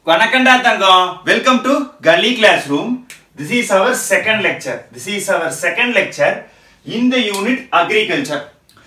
Vanakkanda Thangam. Welcome to Gully Classroom. This is our second lecture in the unit Agriculture.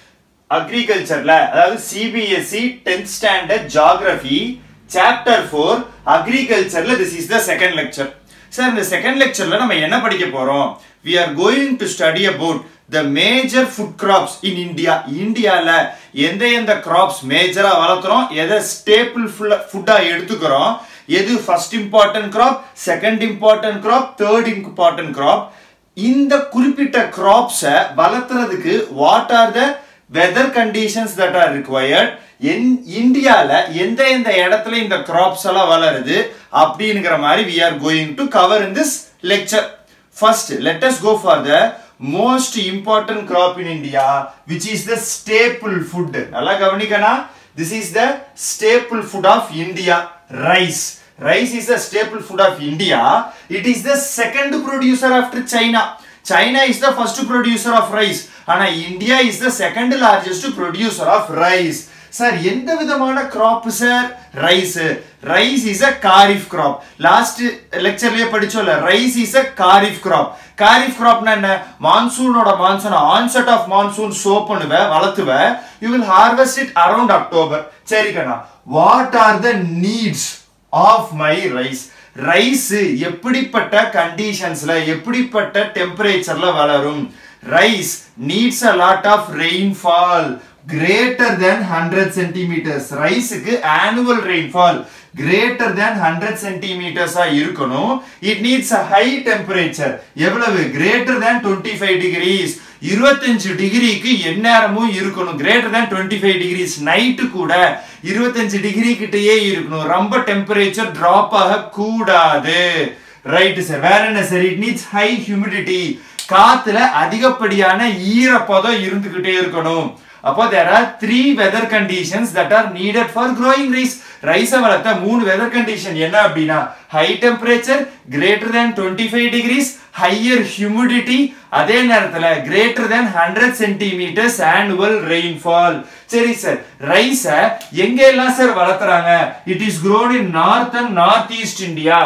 Agriculture la அதாவது CBSE 10th standard Geography chapter 4 Agriculture la this is the second lecture. Sir, in the second lecture la நம்ம என்ன படிக்க போறோம்? We are going to study about the major food crops in India. Indiaல எந்த crops மேஜரா வளர்த்துறோம், எதை staple food எடுத்துக்கறோம், எது first important crop, second important crop, third important crop. இந்த குறிப்பிட்ட crops வளர்த்துறதுக்கு what are the weather conditions that are required? in Indiaல எந்த இடத்துல இந்த crops எல்லாம் வளருது அப்படிங்கற மாதிரி we are going to cover in this lecture. First, let us go for the most important crop in India, which is the staple food. Nalla gavanikana, this is the staple food of India, rice. Rice is the staple food of India. It is the second producer after China. China is the first producer of rice, and India is the second largest producer of rice. Sir, எந்த விதமான crop sir? Rice. Rice is a kharif crop. Last lecture லயே படிச்சோம்ல, rice is a kharif crop. Kharif crop னா என்ன? மான்சூனோட onset of monsoon sow பண்ணுவ, வளர்த்துவ. You will harvest it around October. சரி கண்ணா. What are the needs of my rice? Rice எப்படிப்பட்ட கண்டிஷன்ஸ்ல, எப்படிப்பட்ட டெம்பரேச்சர்ல வளரும்? Rice needs a lot of rainfall. Greater than 100 centimeters. Rice க்கு annual rainfall greater than 100 centimeters இருக்கணும். It needs a high temperature. எவ்வளவு? Greater than 25 degrees. 25 டிகிரிக்கு எந்நேரமும் இருக்கணும். Greater than 25 degrees. Night கூட 25 டிகிரி கிட்டயே இருக்கணும். ரொம்ப டெம்பரேச்சர் டிராப் ஆக கூடாது. Right sir. வேற என்ன sir? It needs high humidity. காத்துல அதிகப்படியான ஈரப்பதம் இருந்துகிட்டே இருக்கணும். அப்போ there are three weather conditions that are needed for growing rice. Rice வளர்த்த மூணு weather condition என்ன அப்படினா high temperature, greater than 25 degrees, higher humidity, அதே நேரத்துல greater than 100 centimeters annual rainfall. சரி சார், rice எங்க எல்லாம் சார் வளர்த்தறாங்க? It is grown in north and northeast India.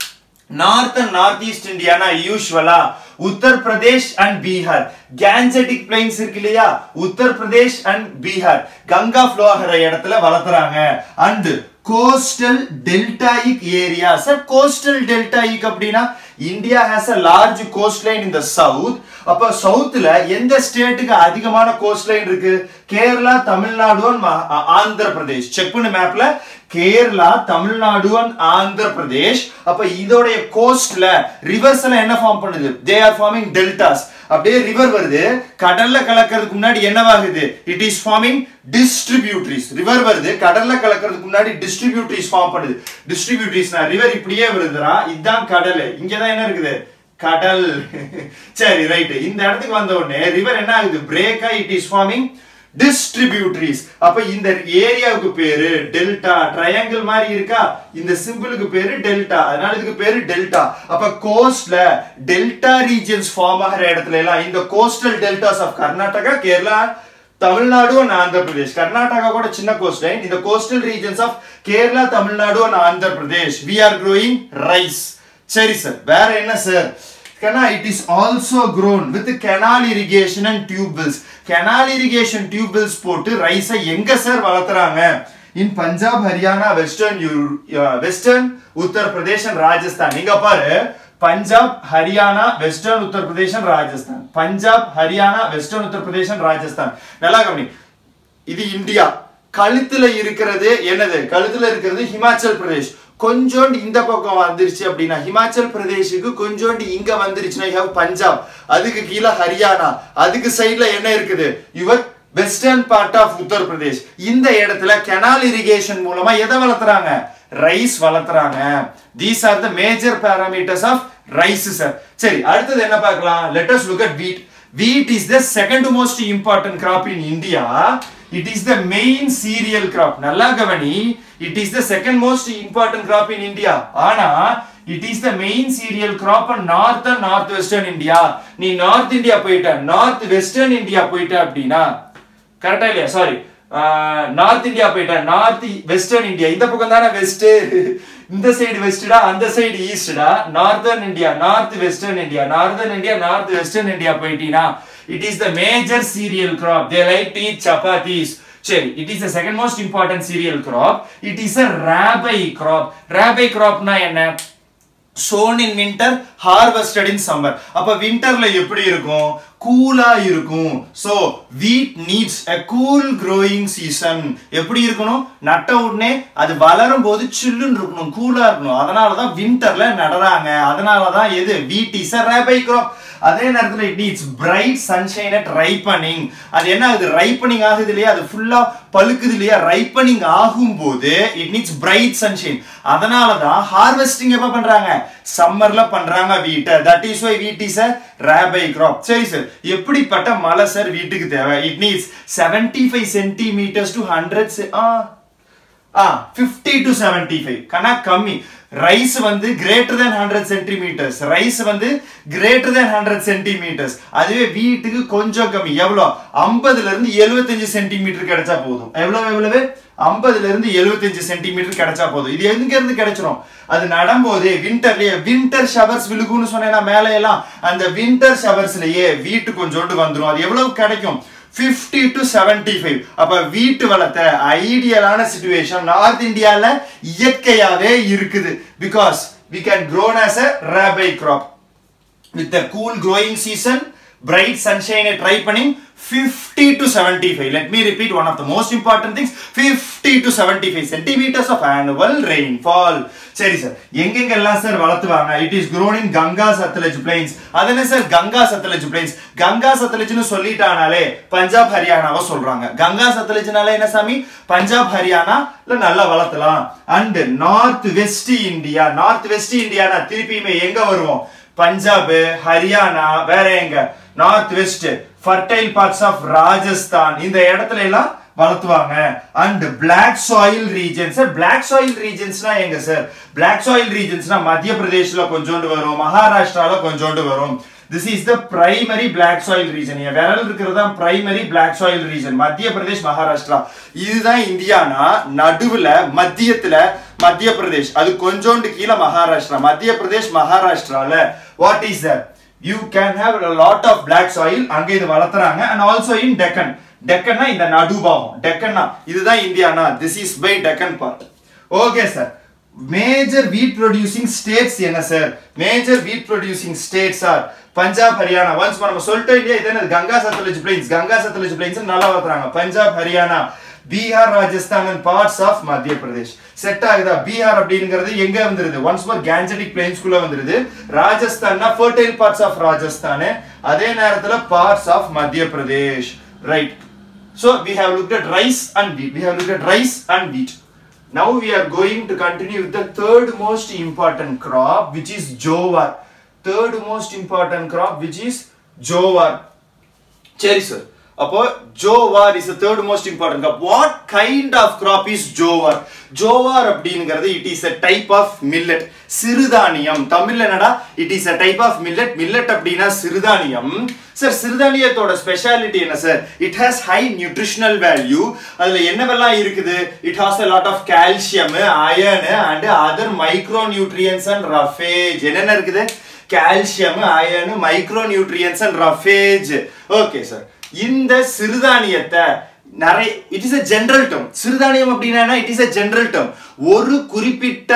North and northeast India na usually Uttar Pradesh and Bihar. Gangetic plains இருக்கு இல்லையா? Uttar Pradesh and Bihar. Ganga flow ஆகிற இடத்துல வளர்த்தறாங்க. And coastal deltaic areas. Sir, coastal deltaic அப்படினா India has a large coastline in the south. அப்ப சவுத்ல எந்த ஸ்டேட்டுக்கு அதிகமான coastline இருக்கு? கேரளா, தமிழ்நாடு and ஆந்திர பிரதேஷ். செக் பண்ணு மேப்ல. கேரளா, தமிழ்நாடு and ஆந்திர பிரதேஷ். அப்ப இதோட கோஸ்ட்ல ரிவர்ஸ்ல என்ன ஃபார்ம் பண்ணுது? They are forming deltas. அப்படியே ரிவர் வருது, கடல்ல கலக்கிறதுக்கு முன்னாடி என்னவாகுது? It is forming distributaries. River வருது, கடல்ல கலக்கிறதுக்கு முன்னாடி distributaries ஃபார்ம் பண்ணுது. Distributaries-னா ரிவர் இப்படியே வருதுடா, இதான் கடல். இங்க தான் என்ன இருக்குது? கடல். சரி ரைட். இந்த இடத்துக்கு வந்த உடனே ரிவர் என்ன ஆகுது? பிரேக் ஆகி it is forming distributaries. அப்ப இந்த ஏரியாவுக்கு பேரு டெல்டா. ட்ரையாங்கிள் மாதிரி இருக்கா? இந்த சிம்பிளுக்கு பேரு டெல்டா. அதனால இதுக்கு பேரு டெல்டா. அப்ப கோஸ்ட்ல டெல்டா ரீஜன்ஸ் ஃபார்ம் ஆகிற இடத்துல எல்லாம் இந்த coastal deltas of Karnataka, Kerala, Tamil Nadu and Andhra Pradesh. Karnataka கூட சின்ன கோஸ்ட்லைன். இந்த coastal regions of Kerala, Tamil Nadu and Andhra Pradesh we are growing rice. சரி சார். வேற என்ன sir? It is also grown with canal irrigation and tube wells. Canal irrigation tube wells போட்டு ரைஸ் எங்க சார் வளர்த்தறாங்க? In Punjab, Haryana, Western Uttar Pradesh and Rajasthan. நீங்க பாரு, Punjab, Haryana, Western Uttar Pradesh and Rajasthan. Punjab, Haryana, Western Uttar Pradesh and Rajasthan. நல்லா கவனி. இது India. கழுத்துல இருக்கிறது என்னது? கழுத்துல இருக்கிறது ஹிமாச்சல் பிரதேஷ். கொஞ்சோண்டு இந்த பக்கம் வந்துருச்சு அப்படினா ஹிமாச்சல் பிரதேஷுக்கு கொஞ்சோண்டு இங்க வந்துருச்சுனா you have பஞ்சாப், அதுக்கு கீழ ஹரியானா, அதுக்கு சைடுல என்ன இருக்குது? Your western part of Uttar Pradesh. இந்த இடத்துல canal irrigation மூலமா எதை வளர்த்தறாங்க? ரைஸ் வளர்த்தறாங்க. These are the major parameters of rice sir. சரி, அடுத்து என்ன பார்க்கலாம்? Let us look at wheat. Wheat is the second most important crop in India. It is the main cereal crop. நல்லா கவனி. It is the second most important crop in India. ஆனா it is the main cereal crop in north and northwestern India. நீ north India போயிட்ட, north western India போயிட்ட அப்படினா கரெக்ட்டா இல்லையா? Sorry, north India போயிட்டேன், நார்த் வெஸ்டர்ன் இந்தியா, இந்த பக்கம் தானே வெஸ்ட், இந்த சைடு வெஸ்டா, அந்த சைடு ஈஸ்டா, northern India, north western India, northern India, north western India போயிட்டீனா, it is the major cereal crop. They like to eat chapatis. சரி, it is the second most important cereal crop. It is a rabi crop. Rabi crop na என்ன? sown in winter, harvested in summer. அப்ப winterல எப்படி இருக்கும்? கூலா இருக்கும். So wheat needs a cool growing season. எப்படி இருக்கணும்? நட்ட உடனே அது வளரும் போது சில்லுன்னு இருக்கணும், கூலா இருக்கணும். அதனால தான் winterல நடறாங்க. அதனால தான் எது? wheat is a rabi crop. அதே நேரத்துல it needs bright sunshine at ripening. அது என்ன ஆகுது? ripening ஆகுது இல்லையா? அது ஃபுல்லா பழுக்குது இல்லையா? ripening ஆகும்போது it needs bright sunshine. அதனால தான் harvesting எப்ப பண்றாங்க? சம்மர்ல பண்றாங்க wheat. That is why wheat is a rabi crop. சரி சார், எப்படிப்பட்ட மழை சார் வீட்டுக்கு தேவை? It needs 75 centimeters to 100 50 to 75. கனா கம்மி. ரைஸ் வந்து greater than 100 centimeters. ரைஸ் வந்து greater than 100 centimeters. அதுவே வீட்டுக்கு கொஞ்சம் கம்மி. எவ்வளவு? 50 ல இருந்து 75 சென்டிமீட்டர் கிடைச்சா போதும். எவ்வளவு? 50 ல இருந்து 75 சென்டிமீட்டர் கிடைச்சா போதும். இது எங்க இருந்து கிடைச்சிரும்? அது நடும்போதே விண்டர்லயே விண்டர் ஷவர்ஸ் விழுகும்னு சொன்னேனா மேலே எல்லாம், அந்த விண்டர் ஷவர்ஸ்லயே வீட்டு கொஞ்சோண்டு வந்துரும். அது எவ்வளவு கிடைக்கும்? 50 to 75. அப்ப வீட்டு வளத்தை ஐடியலான சிச்சுவேஷன் நார்த் இந்தியால இயற்கையாவே இருக்குது. Because we can grow as a rabi crop with a cool growing season, bright sunshine at ripening, 50 to 75. Let me repeat one of the most important things. 50 to 75 centimeters of annual rainfall. சரி sir, எங்கெங்கெல்லாம் sir வளர்த்துவாங்க? It is grown in Ganga Satluj plains. அதனே sir Ganga Satluj plains. Ganga Satluj சொல்லிட்டானாலே பஞ்சாப் ஹரியானாவை சொல்றாங்க. Ganga Satluj என்ன சாமி? பஞ்சாப் ஹரியானால நல்லா வளர்த்தலாம். And north west India, north west இந்தியானா திருப்பியுமே எங்க வருவோம்? பஞ்சாப், ஹரியானா, வேற எங்க? North west, fertile parts of Rajasthan, இந்த இடத்துல எல்லாம் வளர்த்துவாங்க. And black soil regions. Sir black soil regionsனா எங்க சார்? black soil regionsனா மத்திய பிரதேஷ்ல கொஞ்சோண்டு வரும், மகாராஷ்டிரால கொஞ்சோண்டு வரும். This is the primary black soil region. இங்க விரல் இருக்கிறது தான் primary black soil region. மத்திய பிரதேஷ், மகாராஷ்டிரா. இதுதான் இந்தியானா நடுவுல மத்தியத்துல மத்திய பிரதேஷ், அது கொஞ்சோண்டு கீழ மகாராஷ்டிரா. மத்திய பிரதேஷ் மகாராஷ்டிரால what is that? You can have a lot of black soil. அங்க இது வளர்த்துறாங்க. And also in Deccan. Deccan இந்த நடுபாகம். Deccan இதுதான் இந்தியானா. This is by Deccan part. Okay sir. Major wheat producing states என்ன sir? Major wheat producing states are Punjab, Haryana. once நம்ம சொல்லிட்டோம் இல்லையா, இது என்ன? கங்கா சத்லஜ் பிளைன்ஸ். கங்கா சத்லஜ் பிளைன்ஸ் நல்லா வளர்த்துறாங்க. Punjab, Haryana, Bihar, Rajasthan and parts of மத்திய பிரதேஷ். செட் ஆகுதா? பீகார் அப்படிங்கிறது எங்க வந்துருது? once more Gangetic plains குள்ள வந்துருது. ராஜஸ்தான்னா fertile parts of ராஜஸ்தான், அதே நேரத்துல parts of மத்திய Pradesh. right? So we have looked at rice and wheat. We have looked at rice and wheat. Now we are going to continue with the third most important crop, which is jowar. Third most important crop, which is jowar. Cherry sir. அப்போ jowar is the third most important crop. What kind of crop is jowar? Jowar அப்படிங்கிறது it is a type of millet. சிறுதானியம். தமிழ்ல என்னடா? It is a type of millet. Millet அப்படினா சிறுதானியம். Sir சிறுதானியத்தோட speciality என்ன sir? It has high nutritional value. அதுல என்னவெல்லாம் இருக்குது? It has a lot of calcium, iron and other micronutrients and roughage. என்னென்ன இருக்குது? calcium, iron, micronutrients and roughage. Okay sir. இந்த சிறுதானியத்தை நிறைய it is a general term. சிறுதானியம் அப்படினா it is a general term. ஒரு குறிப்பிட்ட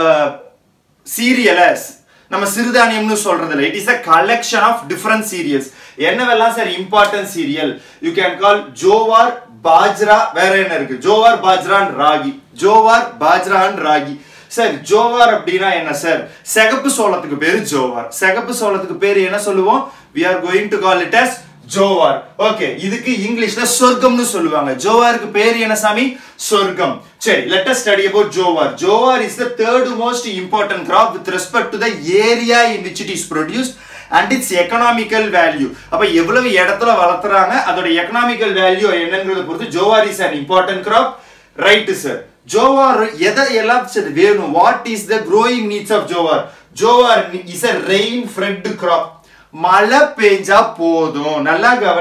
cereal நம்ம சிறுதானியம்னு சொல்றது இல்ல. It is a collection of different cereals. என்னவெல்லாம் sir important cereal? You can call jowar, bajra, வேற என்ன இருக்கு? jowar, bajra and ragi. jowar, bajra and ragi. Sir jowar அப்படினா என்ன சார்? சிகப்பு சோளத்துக்கு பேரு ஜோவார். சிகப்பு சோளத்துக்கு பேரு என்ன சொல்லுவோம்? We are going to call it as jowar. Okay, இதுக்கு இங்கிலீஷ்ல சொர்க்கம்னு சொல்லுவாங்க. ஜோவாருக்கு பேரு என்ன சாமி? சொர்க்கம். சரி, let us study about jowar. Jowar is the third most important crop with respect to the area in which it is produced and its economical value. அப்ப எவ்வளவு இடத்துல வளர்த்துறாங்க, அதோட economical value என்னங்கறத பொறுத்து jowar is an important crop. Right sir. Jowar எல்லாம் வேணும்? What is the growing needs of jowar? Jowar is a rain fed crop. மழை பெஞ்சா போதும். நல்லா கவனி,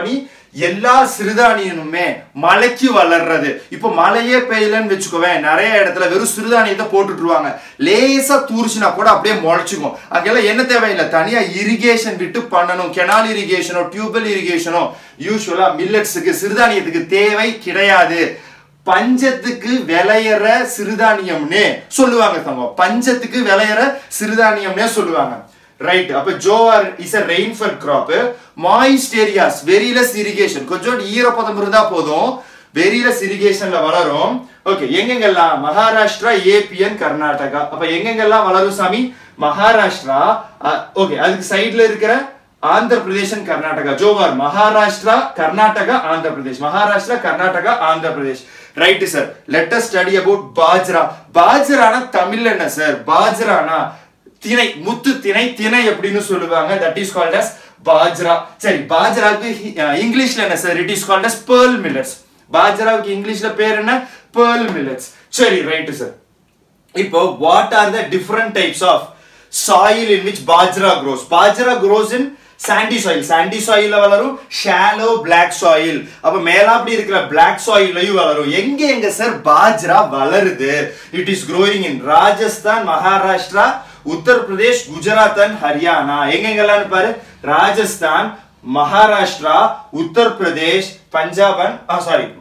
எல்லா சிறுதானியமுமே மலைக்கு வளர்றது. இப்போ மழையே பெய்யலன்னு வச்சுக்கோவேன், நிறைய இடத்துல வெறும் சிறுதானியத்தை போட்டுட்டுருவாங்க. லேசா தூரிச்சுனா கூட அப்படியே முளைச்சிக்கும். அங்கெல்லாம் என்ன தேவையில்லை, தனியா இரிகேஷன் விட்டு பண்ணணும். கெனால் இரிகேஷனோ டியூபல் இரிகேஷனோ யூஸ்வலா மில்லட்ஸுக்கு சிறுதானியத்துக்கு தேவை கிடையாது. பஞ்சத்துக்கு விளையிற சிறுதானியம்னே சொல்லுவாங்க தங்கம். பஞ்சத்துக்கு விளையிற சிறுதானியம்னே சொல்லுவாங்க. ரைட். அப்ப jowar is a rainfed crop. moist areas, very less irrigation, கொஞ்சம் ஈரப்பதம் இருந்தா போதும், very less irrigationல வளரும். ஓகே, எங்கெங்கெல்லாம்? மகாராஷ்டிரா, ஏபிஎன், கர்நாடகா. அப்ப எங்கெங்கெல்லாம் வளரும் சாமி? மகாராஷ்டிரா, ஓகே, அதுக்கு சைடுல இருக்கிற Andhra Pradesh, Karnataka. Jowar Maharashtra, Karnataka, Andhra Pradesh. Maharashtra, Karnataka, Andhra Pradesh. Right sir. Let us study about bajra. பாஜ்ரானா தமிழ்ல என்ன சார்? பாஜ்ரானா திணை, முத்து திணை, திணை அப்படின்னு சொல்லுவாங்க. That is called as bajra. சரி, பாஜ்ராக்கு இங்கிலீஷ்ல என்ன sir? It is called as pearl millets. பாஜ்ராவுக்கு இங்கிலீஷ்ல பேர் என்ன? pearl millets. சரி, ரைட் சார். இப்போ what are the different types of soil in which bajra grows? Bajra grows in sandy soil. sandy soil ல வளரும். shallow black soil. அப்ப மேலாப்படி இருக்கிற black soil லயும் வளரும். எங்க சார் பாஜ்ரா வளருது? it is growing in Rajasthan, Maharashtra, Uttar Pradesh, Gujarat and Haryana. எங்கெங்கெல்லாம் பாரு, Rajasthan, Maharashtra, Uttar Pradesh, Punjab and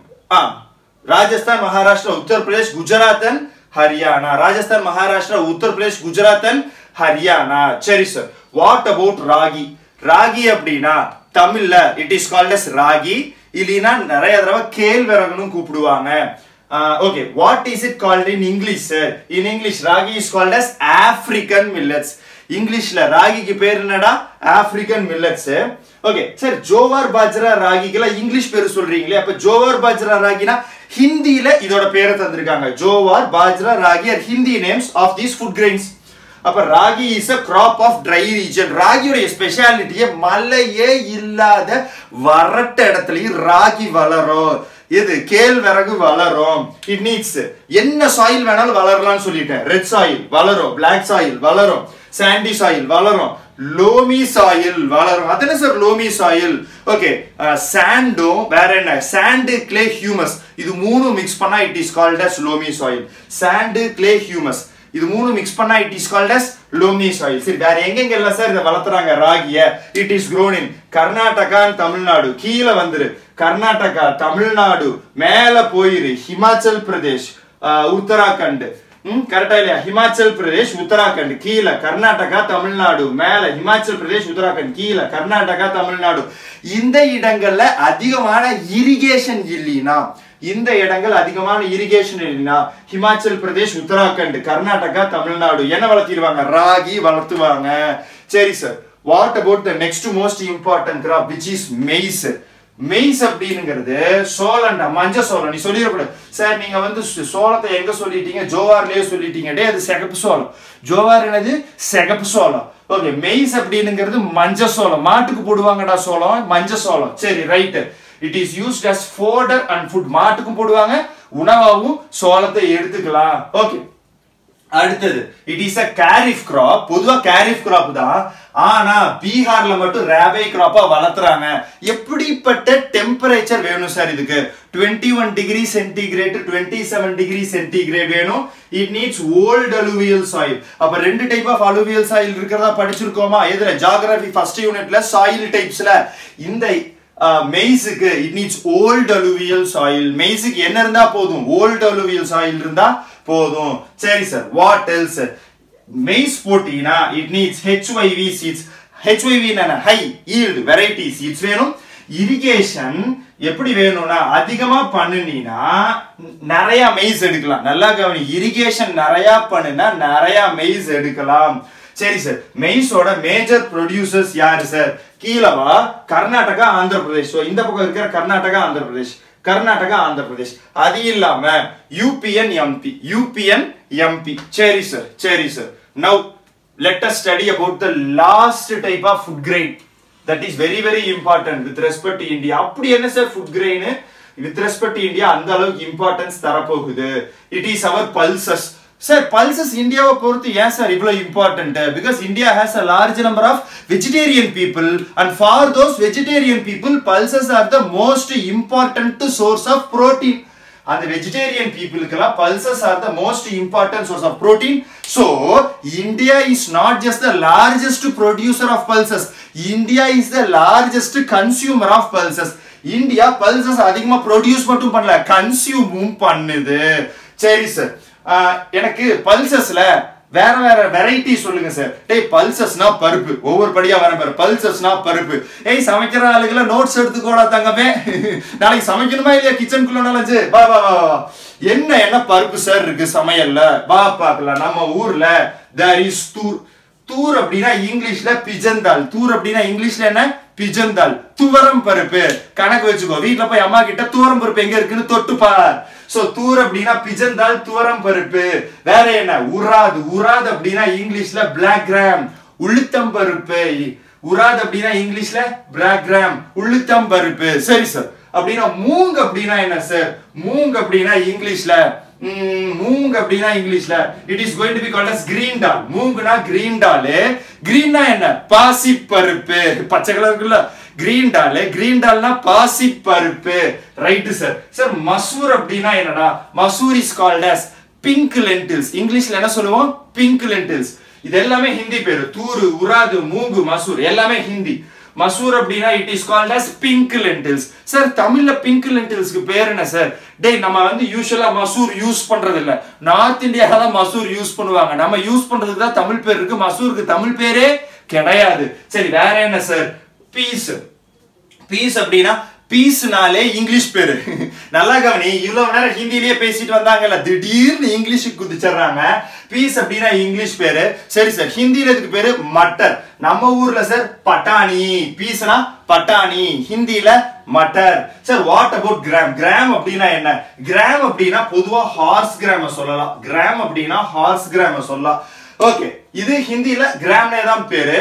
Rajasthan, Maharashtra, Uttar Pradesh, Gujarat and Haryana. Rajasthan, Maharashtra, Uttar Pradesh, Gujarat and Haryana. சரி sir. What about ragi? Ragi அப்படின்னா தமிழ்ல it is called as ragi, இல்லைன்னா நிறைய தடவை கேழ்வரகுன்னு கூப்பிடுவாங்க. Okay, what is it called in English sir? In English ragi is called as African millets. Englishல ராகிக்கு பேர் என்னடா? African millets. Okay sir, jowar bajra ராகிக்குல இங்கிலீஷ் பேர் சொல்றீங்களே, அப்ப ஜோவார் பாஜ்ரா ராகினா ஹிந்தில இதோட பேரை தந்திருக்காங்க. Jowar bajra ragi are Hindi names of these food grains. அப்ப ragi is a crop of dry region. ராகியோட ஸ்பெஷாலிட்டியே மழையே இல்லாத வறட்ட இடத்துலயும் ராகி வளரும். இது கேழ்வரகு வளரும். இட் நீட்ஸ் என்ன சாயில் வேணாலும் வளரலாம்னு சொல்லிட்டேன். ரெட் சாயில் வளரும், பிளாக் சாயில் வளரும், சாண்டி சாயில் வளரும், லோமி சாயில் வளரும். அது என்ன சார் லோமி சாயில்? ஓகே, சாண்டும் வேற என்ன? சாண்டு, கிளே, ஹியூமஸ், இது மூணு மிக்ஸ் பண்ணா it is called as loamy soil. Sand, clay, humus, இது மூணு மிக்ஸ் பண்ணா it is called as loamy soil. சரி, வேற எங்கெங்கெல்லாம் சார் இதை வளர்த்துறாங்க ராகிய? It is grown in Karnataka and Tamil Nadu. கீழே வந்துரு, கர்நாடகா, தமிழ்நாடு, மேல போயிரு ஹிமாச்சல் பிரதேஷ், உத்தராகண்ட். கரெக்டா இல்லையா? ஹிமாச்சல் பிரதேஷ், உத்தராகண்ட், கீழே கர்நாடகா, தமிழ்நாடு, மேல ஹிமாச்சல் பிரதேஷ், உத்தராகண்ட், கீழே கர்நாடகா, தமிழ்நாடு. இந்த இடங்கள்ல அதிகமான இரிகேஷன் இல்லைனா, இந்த இடங்கள் அதிகமான இரிகேஷன் இல்லைனா ஹிமாச்சல் பிரதேஷ், உத்தராகண்ட், கர்நாடகா, தமிழ்நாடு என்ன வளர்த்திடுவாங்க? ராகி வளர்த்துவாங்க. சரி sir. What about the next most important crop which is maize? Maize அப்படிங்கிறது சோளம்டா, மஞ்ச சோளம். நீ சொல்லிடக்கூடாது சார், நீங்க வந்து சோளத்தை எங்க சொல்லிட்டீங்க? ஜோவார்லயே சொல்லிட்டீங்க. டே, அது சிகப்பு சோளம். ஜோவார் என்னது? சிகப்பு சோளம். ஓகே, மெய்ஸ் அப்படிங்கிறது மஞ்ச சோளம். மாட்டுக்கு போடுவாங்கடா சோளம், மஞ்ச சோளம். சரி, right. It is used as fodder and food. மாட்டுக்கும் போடுவாங்க, உணவாகவும் சோளத்தை எடுத்துக்கலாம். ஓகே, அடுத்தது it is a kharif crop. பொதுவா kharif crop தான், ஆனா பீகார்ல மட்டும் ராபி கிராப்பா வளர்த்துறாங்க. எப்படிப்பட்ட டெம்பரேச்சர் வேணும் சார் இதுக்கு? 21 டிகிரி சென்டிகிரேட் 27 டிகிரி சென்டிகிரேட் வேணும். It needs old alluvial soil. அப்ப ரெண்டு டைப் ஆஃப் அலுவியல் சாயில் இருக்கிறதா படிச்சிருக்கோமா? எதுல? ஜியோகிராஃபி ஃபர்ஸ்ட் யூனிட்ல சாயில் டைப்ஸ்ல. இந்த மெய்ஸுக்கு it needs old alluvial soil. மெய்ஸுக்கு என்ன இருந்தா போதும்? ஓல்ட் அலுவியல் சாயில் இருந்தா போதும். சரி சார். What else? மெய்ஸ் போட்டீங்கன்னா it needs HYV seeds. HYV என்ன? ஹை ஈல்ட் வெரைட்டி சீட்ஸ் வேணும். இரிகேஷன் எப்படி வேணும்னா அதிகமா பண்ணுனீனா நிறைய மெய்ஸ் எடுக்கலாம். நல்லா கவனி, இரிகேஷன் நிறைய பண்ணுனா நிறைய மெய்ஸ் எடுக்கலாம். சரி சார். மெய்ஸோட மேஜர் ப்ரொடியூசர்ஸ் யாரு சார்? கீழவா கர்நாடகா, ஆந்திர பிரதேஷ். இந்த பக்கம் இருக்கிற கர்நாடகா, ஆந்திர பிரதேஷ், கர்நாடகா, ஆந்திர பிரதேஷ். அது இல்லாம யூபிஎன், எம்பி, யூபிஎன், எம்பி. சரி சார், சரி sir. Now let us study about the last type of food grain that is very very important with respect to India. அப்படி என்ன sir food grain with respect to India அந்த அளவுக்கு importance தரப்போகுது? It is our pulses. Sir, pulses India பொறுத்து ஏன் sir இவ்வளவு important? Because India has a large number of vegetarian people, and for those vegetarian people, pulses are the most important source of protein. And the vegetarian people, pulses are the most important source of protein. So, India is not just the largest producer of pulses. India is the largest consumer of pulses. India pulses அதிகமா produce மட்டும் பண்ணல, consume பண்ணுது. சரி sir, எனக்கு பல்சஸ்ல வேற வேற variety சொல்லுங்க sir. டேய் பல்சஸ்னா பருப்பு, ஒவ்வொரு படியா வர பாரு. பல்சஸ்னா பருப்பு. ஏய் சமைக்கிற ஆளுகள நோட்ஸ் எடுத்துக்கோடா தங்கமே, நாளைக்கு சமைக்கணுமா இல்லையா கிச்சனுக்குள்ள நாலஞ்சு வா வா வா வா. என்ன பருப்பு சார் இருக்கு சமையல்ல, வா பார்க்கலாம். நம்ம ஊர்ல there is தூர். தூர் அப்படின்னா இங்கிலீஷ்ல பிஜந்தால். தூர் அப்படின்னா இங்கிலீஷ்ல என்ன? பிஜந்தால். துவரம் பருப்பு. கணக்கு வச்சுக்கோ, வீட்டுல போய் அம்மா கிட்ட துவரம் பருப்பு எங்க இருக்குன்னு தொட்டு பார். சோ தூர் அப்படின்னா பிஜந்தால், துவரம் பருப்பு. வேற என்ன? உராது. உராது அப்படின்னா இங்கிலீஷ்ல பிளாக் கிராம், உளுத்தம் பருப்பு. உராது அப்படின்னா இங்கிலீஷ்ல பிளாக் கிராம், உளுத்தம் பருப்பு. சரி சார். அப்படின்னா மூங் அப்படின்னா என்ன சார்? மூங் அப்படின்னா இங்கிலீஷ்ல மூங் அப்படின்னா இங்கிலீஷ்ல it is going to be called as green dal. மூங்னா green dal. greenனா என்ன? பாசி பருப்பு. பச்சை கலர் இருக்குல்ல, green dal. green dalனா பாசி பருப்பு. Right sir. சார் மசூர் அப்படின்னா என்னடா? மசூர் is called as pink lentils. இங்கிலீஷ்ல என்ன சொல்லுவோம்? pink lentils. இது எல்லாமே ஹிந்தி பேரு. தூரு, உராது, மூங்கு, மசூர் எல்லாமே ஹிந்தி. மசூர் அப்படின்னா it is called as pink lentils. Sir தமிழ்ல pink lentilsக்கு பேர் என்ன சார்? டேய் நம்ம யூசுவலா மசூர் யூஸ் பண்றது இல்ல, நார்த் இந்தியால தான் மசூர் யூஸ் பண்ணுவாங்க. நம்ம யூஸ் பண்றதுக்கு தான் தமிழ் பேர் இருக்கு, மசூருக்கு தமிழ் பேரே கிடையாது. சரி வேற என்ன சார்? பீஸ். பீஸ் அப்படின்னா பீஸ்னாலே இங்கிலீஷ் பேரு. நல்லா கவனி, இவ்வளவு நேரம் ஹிந்திலேயே பேசிட்டு வந்தாங்கல்ல, திடீர்னு இங்கிலீஷுக்கு குதிச்சிடுறாங்க. பீஸ் அப்படின்னா இங்கிலீஷ் பேரு. சரி சார், ஹிந்தியில இதுக்கு பேரு மட்டர். நம்ம ஊர்ல சார் பட்டாணி. பீஸ்னா பட்டாணி, ஹிந்தியில மட்டர். Sir what about gram? Gram அப்படின்னா என்ன? கிராம் அப்படின்னா பொதுவா ஹார்ஸ் கிராம சொல்லலாம். கிராம் அப்படின்னா ஹார்ஸ் கிராம சொல்லலாம். ஓகே, இது ஹிந்தியில கிராம்னே தான் பேரு.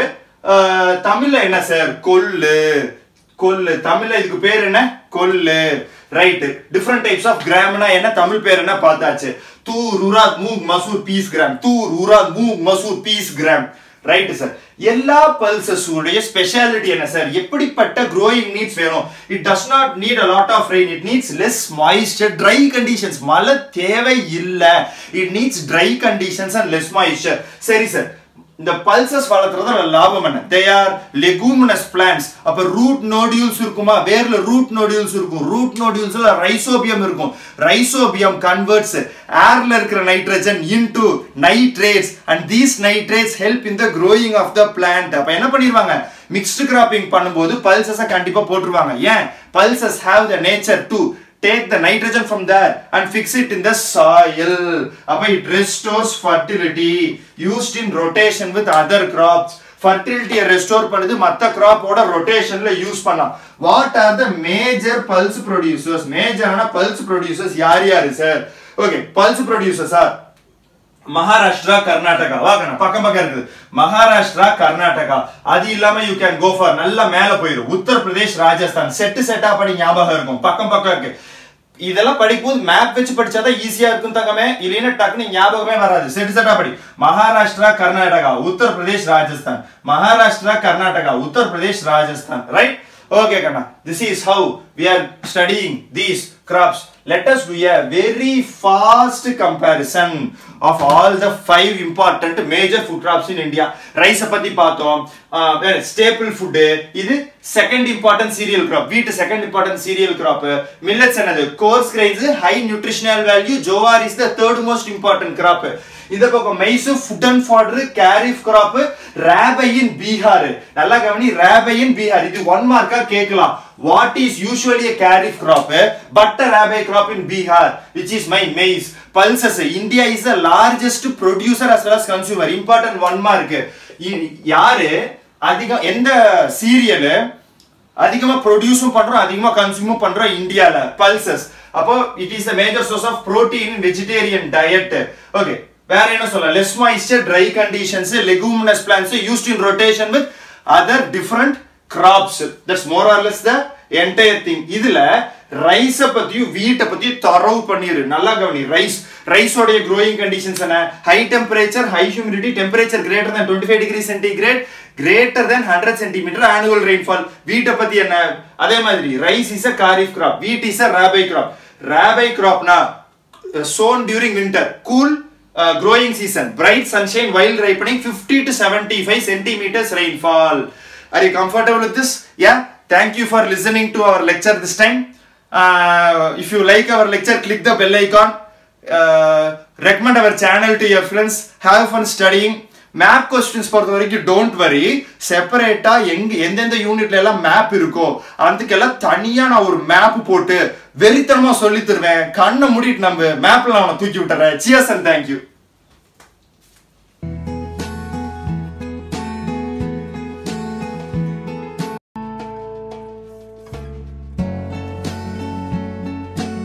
தமிழ்ல என்ன சார்? கொள்ளு. கொள்ளு. தமிழ்ல இதுக்கு பேர் என்ன? கொள்ளு. ரைட். டிஃபரெண்ட் டைப்ஸ் ஆஃப் கிராம்னா என்ன, தமிழ் பேர் என்ன பார்த்தாச்சு. Toor, urad, moong, masoor, peas gram. Toor, urad, moong, masoor, peas gram. Right sir. எல்லா பல்சஸ் உடைய ஸ்பெஷாலிட்டி என்ன சார்? எப்படிப்பட்ட growing needs வேணும்? it does not need a lot of rain, it needs less moisture, dry conditions. மழை தேவை இல்ல, it needs dry conditions and less moisture. சரி sir, இந்த பல்சஸ் வளர்த்துறதுல லாபம் என்ன? they are leguminous plants. அப்ப ரூட் நோடியூல்ஸ் இருக்குமா? வேர்ல ரூட் நோடியூல்ஸ் இருக்கும். ரூட் நோடியூல்ஸ்ல ரைசோபியம் இருக்கும். ரைசோபியம் கன்வெர்ட்ஸ் ஏர்ல இருக்கிற nitrogen into nitrates, and these nitrates help in the growing of the plant. அப்ப என்ன பண்ணிடுவாங்க? மிக்ஸ்டு கிராப்பிங் பண்ணும்போது பல்சஸை கண்டிப்பா போட்டுருவாங்க. ஏன்? pulses have the nature to take the nitrogen from there and fix it in the soil. Appa it restores fertility, used in rotation with other crops. Fertility restore பண்ணுது, மத்த crop ஓட rotationல use பண்ணலாம். What are the major pulse producers? Major ஆன pulse producers யார் யாரு sir? Okay, pulse producers are Maharashtra, Karnataka. வாக்கணும் பக்கம் பக்கம் இருக்குது. மகாராஷ்டிரா, கர்நாடகா. அது இல்லாம யூ கேன் கோ ஃபார் நல்லா மேல போயிடும். உத்தரப்பிரதேஷ், ராஜஸ்தான். செட்டா படி ஞாபகம் இருக்கும். பக்கம் பக்கம் இருக்கு. இதெல்லாம் படிக்கும்போது மேப் வச்சு படிச்சாதான் ஈஸியா இருக்கும் தங்கமே, இல்லைன்னா டக்குன்னு ஞாபகமே வராது. செட்டா படி. Maharashtra, Karnataka, Uttar Pradesh, Rajasthan. Maharashtra, Karnataka, Uttar Pradesh, Rajasthan. Right? Okay, Kanna. This is how we are studying these crops. Let us do a very fast comparison of all the 5 important major food crops in India. Rice patti paathom, staple food. Idu second important cereal crop. Wheat second important cereal crop. Millets another. Coarse grains, high nutritional value. Jowar is the third most important crop. இந்த பக்கம் maize food and fodder, kharif crop, rabi in Bihar. நல்லா கவனி, rabi in Bihar. இது 1 மார்க்கா கேட்கலாம். What is usually a kharif crop but a rabi crop in Bihar, which is my maize? Pulses. India is the largest producer as well as consumer. Important 1 mark. யாரு அதிகம் எந்த serial அதிகமா ப்ரொடியூஸும் பண்றோம், அதிகமா கன்சியூமும் பண்றோம் இந்தியால? பல்சஸ். அப்போ it is the major source of protein in vegetarian diet. Okay. வேற என்ன சொல்ல? less moisture, dry conditions, leguminous plants used in rotation with other different crops. That's more or less the entire thing. இதுல rice பத்தியும் wheat பத்தியும் தரவு பண்ணிரு. நல்லா கவனி. ரைஸ் உடைய growing conditions என்ன? High temperature, high humidity, temperature greater than 25 degrees centigrade, greater than 100 centimeter annual rainfall. வீட் பத்தி என்ன? அதே மாதிரி rice is a kharif crop, wheat is a rabi crop. Rabi crop na sown during winter, cool growing season, bright sunshine while ripening, 50 to 75 centimeters rainfall. Are you comfortable with this? Yeah. Thank you for listening to our lecture this time. If you like our lecture, click the bell icon. Recommend our channel to your friends. Have fun studying. Map questions பொறுத்த வரைக்கும் don't worry. செப்பரேட்டா எந்தெந்த யூனிட்ல எல்லாம் map இருக்கோ அதுக்கெல்லாம் தனியா நான் ஒரு மேப் போட்டு வெறித்தனமா சொல்லி தருவேன். கண்ணை மூடிட்டு நம்ம மேப்ல அவனை தூக்கி விட்டுறேன். Cheers and thank you.